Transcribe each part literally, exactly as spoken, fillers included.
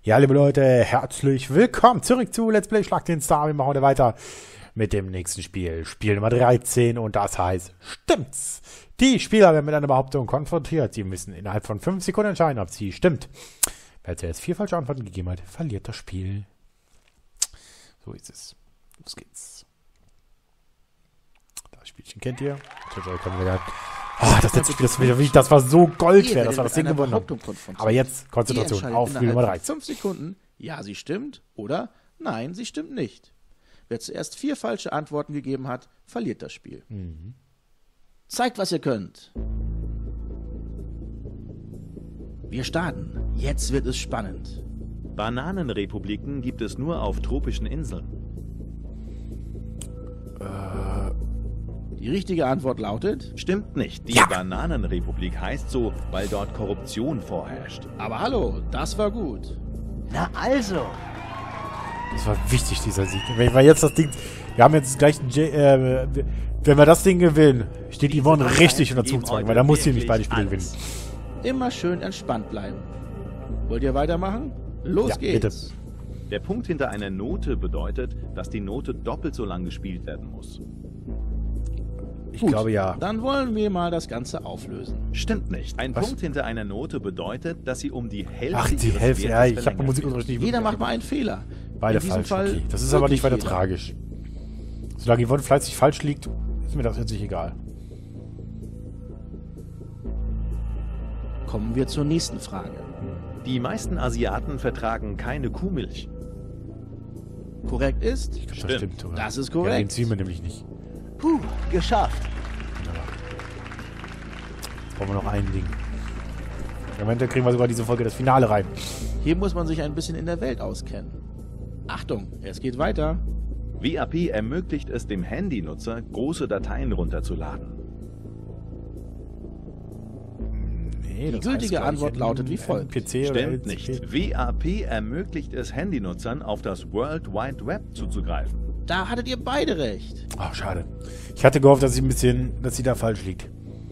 Ja, liebe Leute, herzlich willkommen zurück zu Let's Play Schlag den Star. Wir machen heute weiter mit dem nächsten Spiel. Spiel Nummer dreizehn und das heißt, stimmt's? Die Spieler werden mit einer Behauptung konfrontiert. Sie müssen innerhalb von fünf Sekunden entscheiden, ob sie stimmt. Wer zuerst vier falsche Antworten gegeben hat, verliert das Spiel. So ist es. Los geht's. Das Spielchen kennt ihr. Ah, das letzte Spiel, das, wieder, das war so Gold wert, das war das Ding gewonnen. Aber jetzt Konzentration auf Spiel Nummer drei. fünf Sekunden, ja, sie stimmt oder nein, sie stimmt nicht. Wer zuerst vier falsche Antworten gegeben hat, verliert das Spiel. Mhm. Zeigt, was ihr könnt. Wir starten. Jetzt wird es spannend. Bananenrepubliken gibt es nur auf tropischen Inseln. Die richtige Antwort lautet... Stimmt nicht. Die Ja. Bananenrepublik heißt so, weil dort Korruption vorherrscht. Aber hallo, das war gut. Na also. Das war wichtig, dieser Sieg. Wenn wir jetzt das Ding... Wir haben jetzt gleich ein J, äh, wenn wir das Ding gewinnen, steht Yvonne richtig unter Zugzwang, weil da muss sie nicht beide Spiele gewinnen. Immer schön entspannt bleiben. Wollt ihr weitermachen? Los Ja, geht's. bitte. Der Punkt hinter einer Note bedeutet, dass die Note doppelt so lang gespielt werden muss. Ich Gut, glaube ja. Dann wollen wir mal das Ganze auflösen. Stimmt nicht. Ein Was? Punkt hinter einer Note bedeutet, dass sie um die Hälfte Ach, die ihres Hälfte. Ja, Wertes ich habe verlängert Musikunterricht nicht Jeder macht mitgemacht. mal einen Fehler. Beide In diesem falsch. Fall Okay. Das ist aber nicht weiter wirklich tragisch. Solange Yvonne fleißig falsch liegt, ist mir das letztlich egal. Kommen wir zur nächsten Frage. wird. Die meisten Asiaten vertragen keine Kuhmilch. Korrekt ist? Ich glaube, das Stimmt. stimmt sogar. Das ist Ja, den korrekt. ziehen wir nämlich nicht. Puh, geschafft. Jetzt brauchen wir noch ein Ding. Im Moment kriegen wir sogar diese Folge das Finale rein. Hier muss man sich ein bisschen in der Welt auskennen. Achtung, es geht weiter. W A P ermöglicht es dem Handynutzer, große Dateien runterzuladen. Nee, Die das gültige heißt, glaub ich, Antwort in- lautet wie in folgt. P C oder Stimmt L C P. nicht. W A P ermöglicht es Handynutzern, auf das World Wide Web zuzugreifen. Da hattet ihr beide recht. Ach, schade. Ich hatte gehofft, dass sie ein bisschen, dass sie da falsch liegt.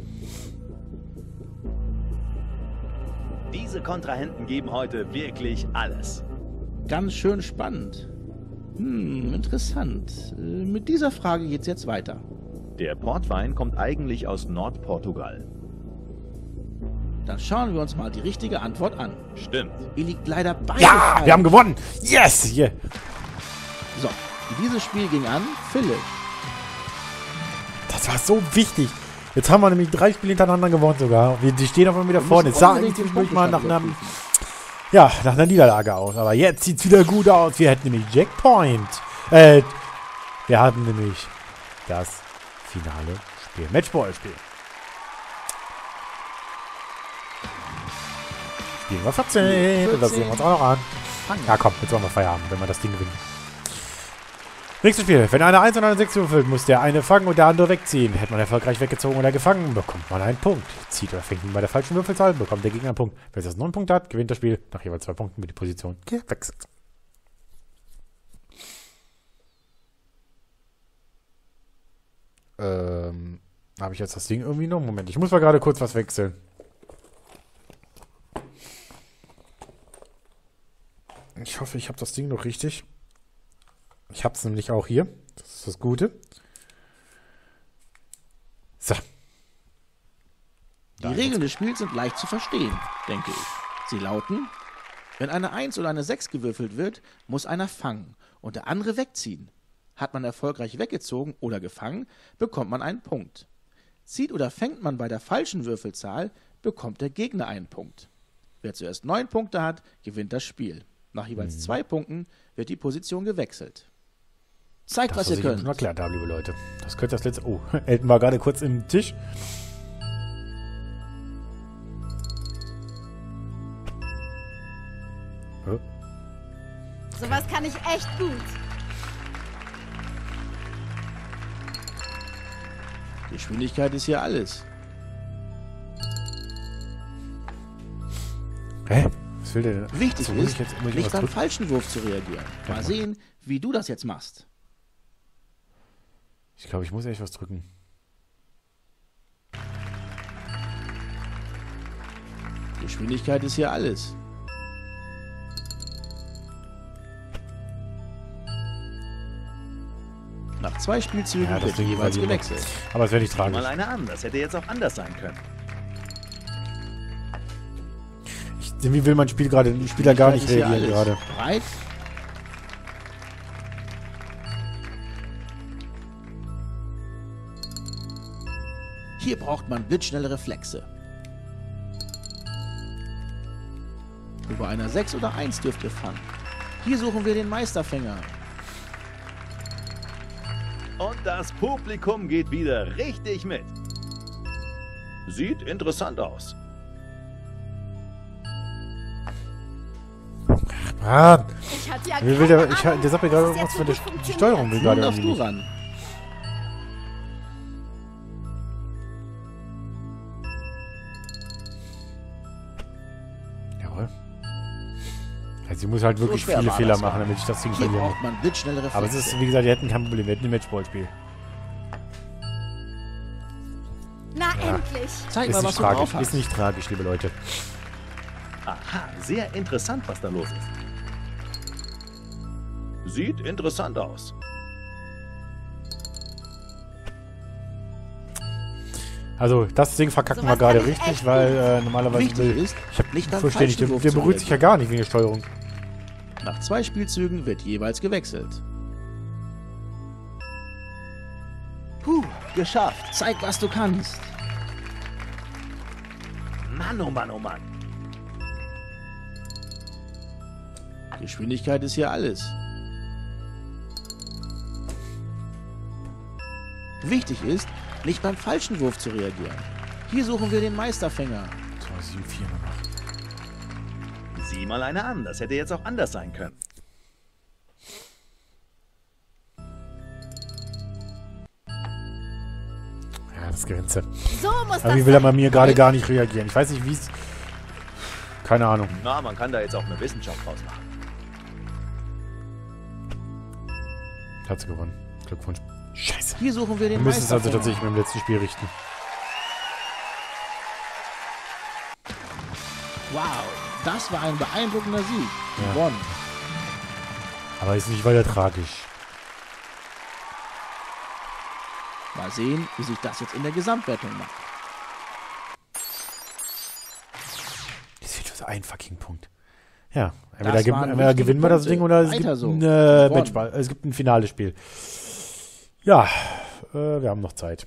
Diese Kontrahenten geben heute wirklich alles. Ganz schön spannend. Hm, interessant. Äh, Mit dieser Frage geht's jetzt weiter. Der Portwein kommt eigentlich aus Nordportugal. Dann schauen wir uns mal die richtige Antwort an. Stimmt. Ihr liegt leider beide Ja, falsch. wir haben gewonnen. Yes! Yeah. So, dieses Spiel ging an Philipp. Das war so wichtig. Jetzt haben wir nämlich drei Spiele hintereinander gewonnen sogar. Wir, die stehen auf einmal wieder Wir vorne. müssen Es sah unbedingt eigentlich den wirklich mal nach Punktestand einem, überprüfen. ja, nach einer Niederlage aus. Aber jetzt sieht's wieder gut aus. Wir hätten nämlich Jackpoint. Äh, wir hatten nämlich das finale Spiel. Matchball-Spiel. Spielen wir vierzehn. Und das sehen wir uns auch noch an. Ja, komm, jetzt wollen wir Feierabend, wenn wir das Ding gewinnen. Nächstes Spiel. Wenn einer eins und eine sechs würfelt, muss der eine fangen und der andere wegziehen. Hätte man erfolgreich weggezogen oder gefangen, bekommt man einen Punkt. Zieht oder fängt ihn bei der falschen Würfelzahl, bekommt der Gegner einen Punkt. Wer jetzt neun Punkte hat, gewinnt das Spiel. Nach jeweils zwei Punkten wird die Position gewechselt. Ähm, habe ich jetzt das Ding irgendwie noch? Moment, ich muss mal gerade kurz was wechseln. Ich hoffe, ich habe das Ding noch richtig. Ich habe es nämlich auch hier. Das ist das Gute. So. Die Regeln des Spiels sind leicht zu verstehen, denke ich. Sie lauten: Wenn eine eins oder eine sechs gewürfelt wird, muss einer fangen und der andere wegziehen. Hat man erfolgreich weggezogen oder gefangen, bekommt man einen Punkt. Zieht oder fängt man bei der falschen Würfelzahl, bekommt der Gegner einen Punkt. Wer zuerst neun Punkte hat, gewinnt das Spiel. Nach jeweils zwei Punkten wird die Position gewechselt. Zeigt, Das, was was ihr ich jetzt könnt. schon erklärt habe, liebe Leute. Das könnte das letzte... Oh, Elton war gerade kurz im Tisch. Hä? Sowas kann ich echt gut. Geschwindigkeit ist hier alles. Hä? Was will der denn? Wichtig So, muss ist, ich jetzt- muss ich nicht was beim drücken? falschen Wurf zu reagieren. Ja, Mal mach. sehen, wie du das jetzt machst. Ich glaube, ich muss echt was drücken. Geschwindigkeit ist hier alles. Nach zwei Spielzügen Ja, das wird Ding jeweils verlieren wir. gewechselt. Aber es wäre nicht Sieh mal tragisch. eine an, das hätte jetzt auch anders sein können. Ich, wie will mein Spiel gerade, die Spieler gar nicht Das ist hier reagieren alles. gerade. Bereit? Hier braucht man blitzschnelle Reflexe. Über einer sechs oder eins dürft ihr fangen. Hier suchen wir den Meisterfänger. Und das Publikum geht wieder richtig mit. Sieht interessant aus. Mann! Ich hatte ja Wie will der, keine ich, Ahnung, der sagt mir dass gerade es irgendwas jetzt von der so gut die funktioniert. Steuerung will Nun gerade darfst irgendwie du nicht. ran. Jawohl. Also sie muss halt wirklich schwer viele war Fehler das machen, gar damit ich das Ding Hier verliere. braucht man blitzschnelle Reflexe. Aber es ist, wie gesagt, die hätten kein Problem, wir hätten ein Matchball-Spiel. Na endlich. Zeig Ist mal, was nicht du drauf tragisch, hast. ist nicht tragisch, liebe Leute. Aha, sehr interessant, was da los ist. Sieht interessant aus. Also, das Ding verkacken Sowas wir gerade kann ich richtig, echt weil gut. äh, normalerweise Wichtig will ist, ich hab nicht beim verstehe nicht, der, falschen der Wurf zu beruhigt sich ja gar nicht wegen der Steuerung. Nach zwei Spielzügen wird jeweils gewechselt. Puh, geschafft. Zeig, was du kannst. Mann, oh Mann, oh Mann. Geschwindigkeit ist hier alles. Wichtig ist, nicht beim falschen Wurf zu reagieren. Hier suchen wir den Meisterfänger. zwei, sieben, vier nur noch. Sieh mal eine an, das hätte jetzt auch anders sein können. Ja, das Grenze. So muss Aber das wie will er bei sein. mir gerade gar nicht reagieren? Ich weiß nicht, wie es... Keine Ahnung. Na, man kann da jetzt auch eine Wissenschaft draus machen. Hat sie gewonnen. Glückwunsch. Scheiße. Hier suchen wir Wir den müssen es also Meisterfänger. tatsächlich mit dem letzten Spiel richten. Wow, das war ein beeindruckender Sieg. Ja. Gewonnen. Aber ist nicht weiter tragisch. Mal sehen, wie sich das jetzt in der Gesamtwertung macht. Es fehlt für ein fucking Punkt. Ja, entweder, Das geb- waren entweder wichtige gewinnen wir das Punkte. Ding oder es Weiter gibt so. ein äh, Gewonnen. Matchball. Es gibt ein finales Spiel. Ja, äh, wir haben noch Zeit.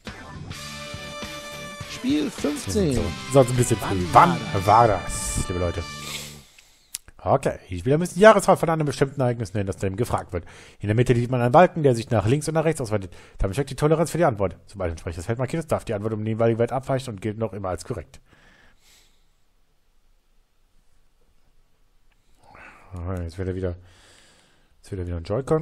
Spiel fünfzehn. So, sonst ein bisschen früh. Wann Wann war war das, liebe Leute? Okay, die Spieler müssen die Jahreszahl von einem bestimmten Ereignis nennen, das dem gefragt wird. In der Mitte sieht man einen Balken, der sich nach links und nach rechts ausweitet. Damit steckt die Toleranz für die Antwort. Sobald ein entsprechendes Feld markiert ist, darf die Antwort um den jeweiligen Wert abweichen und gilt noch immer als korrekt. Ah, Jetzt wird er wieder, jetzt wird er wieder ein Joy-Con.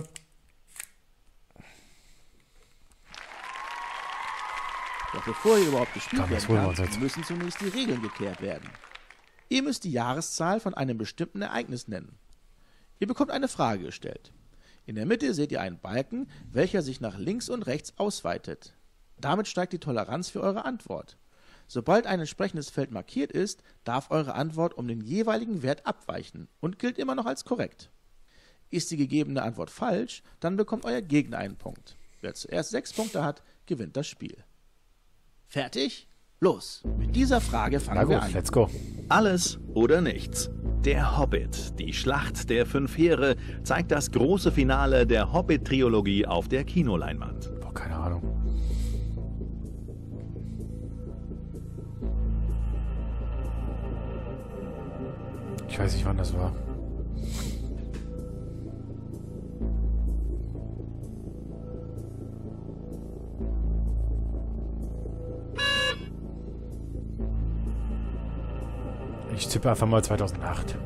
Doch bevor ihr überhaupt gespielt Komm, das werden holen wir kann, uns jetzt. müssen zunächst die Regeln geklärt werden. Ihr müsst die Jahreszahl von einem bestimmten Ereignis nennen. Ihr bekommt eine Frage gestellt. In der Mitte seht ihr einen Balken, welcher sich nach links und rechts ausweitet. Damit steigt die Toleranz für eure Antwort. Sobald ein entsprechendes Feld markiert ist, darf eure Antwort um den jeweiligen Wert abweichen und gilt immer noch als korrekt. Ist die gegebene Antwort falsch, dann bekommt euer Gegner einen Punkt. Wer zuerst sechs Punkte hat, gewinnt das Spiel. Fertig? Los! Mit dieser Frage fangen Na wir gut, an. let's go. Alles oder nichts. Der Hobbit, die Schlacht der fünf Heere, zeigt das große Finale der Hobbit-Trilogie auf der Kinoleinwand. Boah, keine Ahnung. Ich weiß nicht, wann das war. Ich tippe einfach mal zweitausendacht.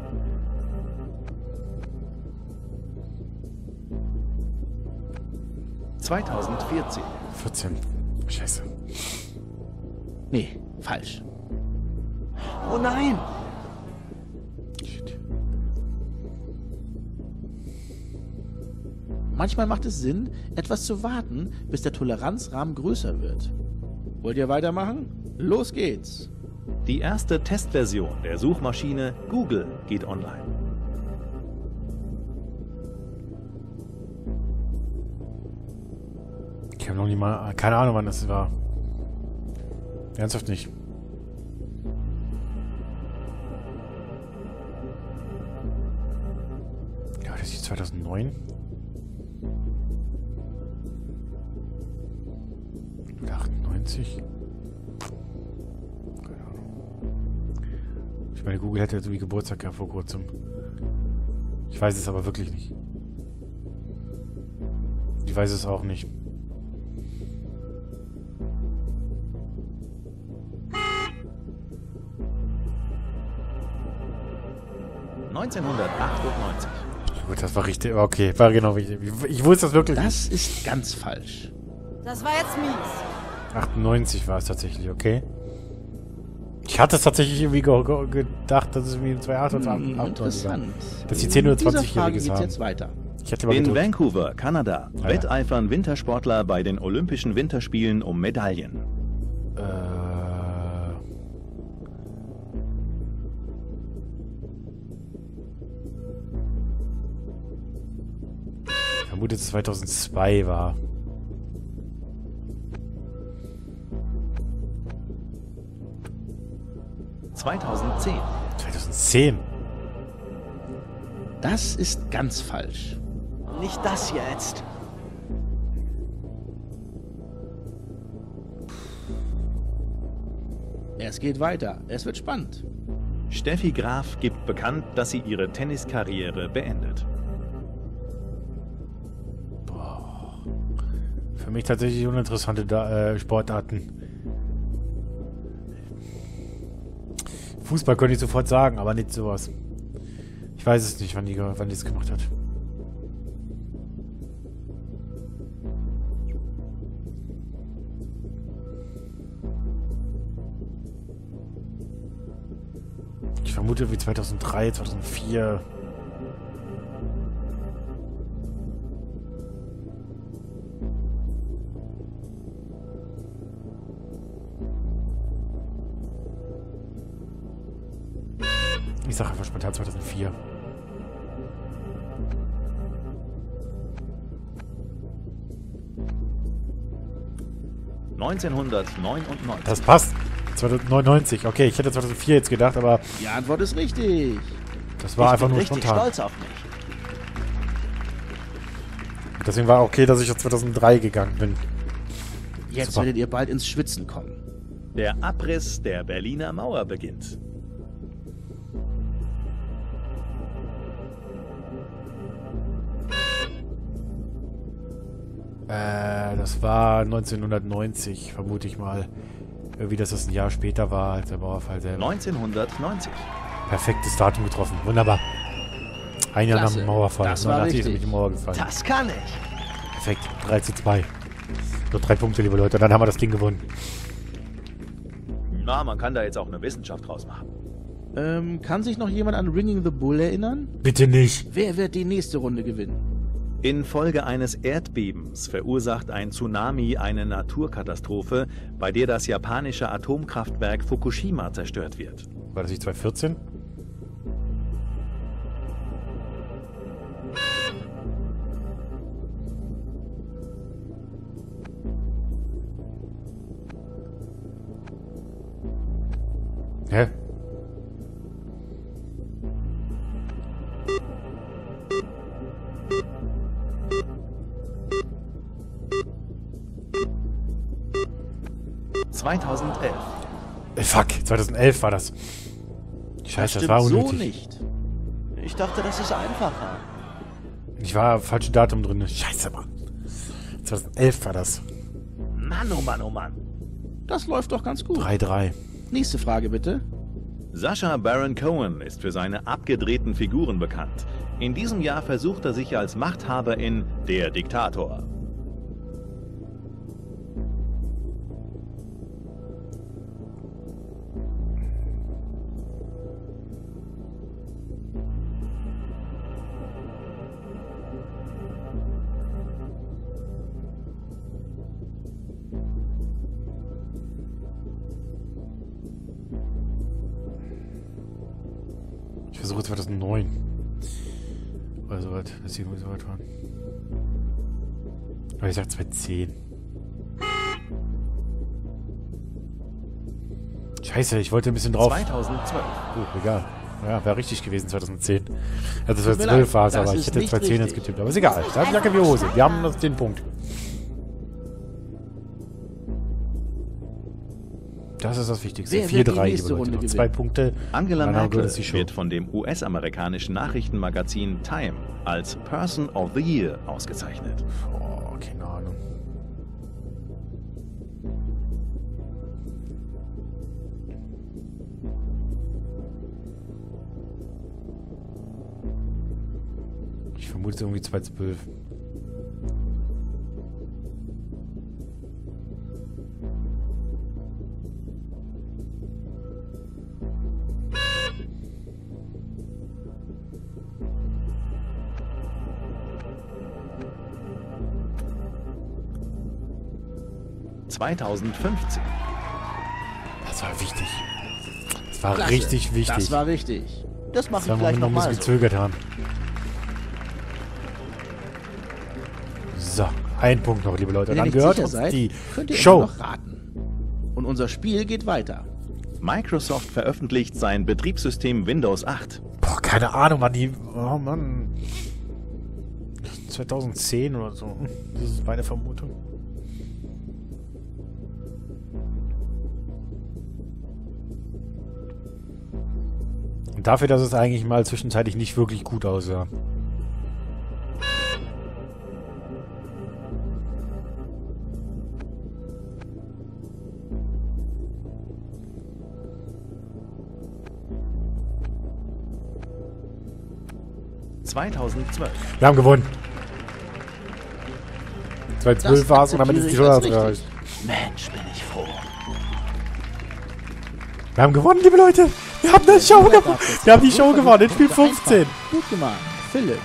zweitausendvierzehn. vierzehn. Scheiße. Nee, falsch. Oh nein! Shit. Manchmal macht es Sinn, etwas zu warten, bis der Toleranzrahmen größer wird. Wollt ihr weitermachen? Los geht's! Die erste Testversion der Suchmaschine Google geht online. habe noch nie mal... Keine Ahnung, wann das war. Ernsthaft nicht. Ja, das ist zweitausendneun. Oder achtundneunzig. Keine Ahnung. Ich meine, Google hätte so wie Geburtstag gehabt vor kurzem. Ich weiß es aber wirklich nicht. Ich weiß es auch nicht. neunzehnhundertachtundneunzig. Gut, das war richtig. Okay, war genau richtig. Ich, ich wusste das wirklich Das ist ganz falsch. Das war jetzt mies. achtundneunzig war es tatsächlich, okay. Ich hatte es tatsächlich irgendwie ge ge gedacht, dass es irgendwie zwei Komma acht oder Hm, achtundneunzig war. interessant. Dass die zehn- oder In dieser Frage zwanzigjähriges geht's haben. jetzt weiter. Ich hätte mal In gedrückt. Vancouver, Kanada, ja. wetteifern Wintersportler bei den Olympischen Winterspielen um Medaillen. Äh. Ich vermute, dass es zweitausendzwei war. zweitausendzehn. zweitausendzehn. Das ist ganz falsch. Nicht das jetzt. Es geht weiter. Es wird spannend. Steffi Graf gibt bekannt, dass sie ihre Tenniskarriere beendet. Für mich tatsächlich uninteressante da äh, Sportarten. Fußball könnte ich sofort sagen, aber nicht sowas. Ich weiß es nicht, wann die, wann die es gemacht hat. Ich vermute wie zweitausenddrei, zweitausendvier. Ich sage einfach spontan zweitausendvier. neunzehnhundertneunundneunzig. Das passt. zweitausendneunundneunzig. Okay, ich hätte zweitausendvier jetzt gedacht, aber Die Antwort ist richtig. das war ich einfach bin nur richtig spontan. stolz auf mich. Deswegen war okay, dass ich auf zweitausenddrei gegangen bin. Jetzt Super. werdet ihr bald ins Schwitzen kommen. Der Abriss der Berliner Mauer beginnt. Äh, das war neunzehnhundertneunzig, vermute ich mal. Irgendwie, dass das ein Jahr später war als der Mauerfall selber. neunzehnhundertneunzig. Perfektes Datum getroffen. Wunderbar. Ein Jahr nach Klasse. dem Mauerfall. Das war neunundachtzig ist richtig. nämlich die Mauer gefallen. Das kann ich. Perfekt. drei zu zwei. Nur drei Punkte, liebe Leute. Dann haben wir das Ding gewonnen. Na, man kann da jetzt auch eine Wissenschaft draus machen. Ähm, kann sich noch jemand an Ringing the Bull erinnern? Bitte nicht. Wer wird die nächste Runde gewinnen? Infolge eines Erdbebens verursacht ein Tsunami eine Naturkatastrophe, bei der das japanische Atomkraftwerk Fukushima zerstört wird. War das nicht zweitausendvierzehn? Hä? zweitausendelf. Äh, fuck, zweitausendelf war das. Scheiße, das, Stimmt war so unnötig. nicht. Ich dachte, das ist einfacher. Ich war falsches Datum drin. Scheiße, Mann. zweitausendelf war das. Mann, oh Mann, oh Mann. Das läuft doch ganz gut. drei drei. Nächste Frage bitte. Sacha Baron Cohen ist für seine abgedrehten Figuren bekannt. In diesem Jahr versucht er sich als Machthaber in Der Diktator. Ich versuche zweitausendneun. Oder so weit, dass sie so weit waren. Aber ich sag zweitausendzehn. Scheiße, ich wollte ein bisschen drauf. zweitausendzwölf. Oh, egal. Ja, wäre richtig gewesen, zweitausendzehn. Also Tut mir zweitausendzwölf war es, leid, aber das ich ist hätte nicht zweitausendzehn jetzt richtig. getippt. Aber ist egal. Da hat Jacke wie Hose. Wir haben das, den Punkt. Das ist das Wichtigste. Wer vier wird die drei, nächste liebe Leute. Runde Noch gewinnen? zwei Punkte. Angela Und dann Merkel wird es die Show. wird von dem U S-amerikanischen Nachrichtenmagazin Time als Person of the Year ausgezeichnet. Oh, keine Ahnung. Ich vermute es irgendwie zweitausendzwölf. zweitausendfünfzehn. Das war wichtig. Das war Klasse. richtig wichtig. Das war richtig. Das mache Das ich haben wir gleich noch ein nochmal bisschen so. gezögert haben. So, ein Punkt noch, liebe Leute. Wenn ihr Dann nicht gehört sicher uns seid, die könnt ihr Show. immer noch raten. Und unser Spiel geht weiter. Microsoft veröffentlicht sein Betriebssystem Windows acht. Boah, keine Ahnung, wann die... Oh Mann. zweitausendzehn oder so. Das ist meine Vermutung. Und dafür, dass es eigentlich mal zwischenzeitlich nicht wirklich gut aussah. zweitausendzwölf. Wir haben gewonnen. zweitausendzwölf Das war es und damit ist die Show akzeptiere ich als erreicht. Mensch, bin ich froh. Wir haben gewonnen, liebe Leute. Wir haben die Show gewonnen. Wir haben die Show gewonnen in Spiel fünfzehn. Gut gemacht. Philipp.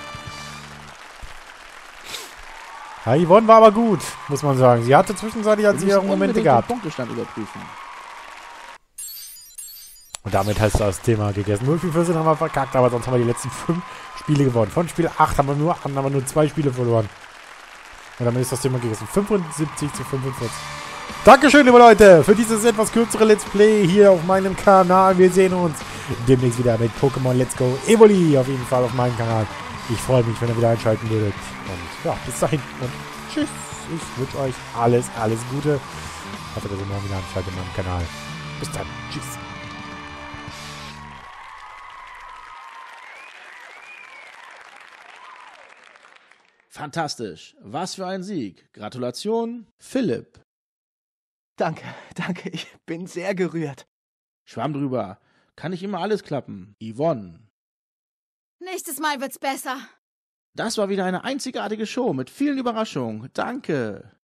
Ja, Yvonne war aber gut, muss man sagen. Sie hatte zwischenzeitlich als Wir ihre müssen Momente unbedingt gehabt. den Punktestand überprüfen. Und damit hast du das Thema gegessen. null vier vierzehn haben wir verkackt, aber sonst haben wir die letzten fünf Spiele gewonnen. Von Spiel acht haben wir nur, haben wir nur zwei Spiele verloren. Und damit ist das Thema gegessen. fünfundsiebzig zu fünfundvierzig. Dankeschön, liebe Leute, für dieses etwas kürzere Let's Play hier auf meinem Kanal. Wir sehen uns demnächst wieder mit Pokémon Let's Go Evoli auf jeden Fall auf meinem Kanal. Ich freue mich, wenn ihr wieder einschalten würdet. Und ja, bis dahin und tschüss. Ich wünsche euch alles, alles Gute. Ich hoffe, dass ihr morgen wieder einschaltet in meinem Kanal. Bis dann. Tschüss. Fantastisch. Was für ein Sieg. Gratulation, Philipp. Danke, danke, ich bin sehr gerührt. Schwamm drüber. Kann nicht immer alles klappen. Yvonne. Nächstes Mal wird's besser. Das war wieder eine einzigartige Show mit vielen Überraschungen. Danke.